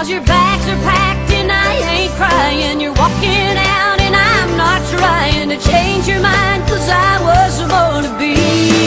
'cause your bags are packed and I ain't crying. You're walking out and I'm not trying to change your mind, 'cause I was born to be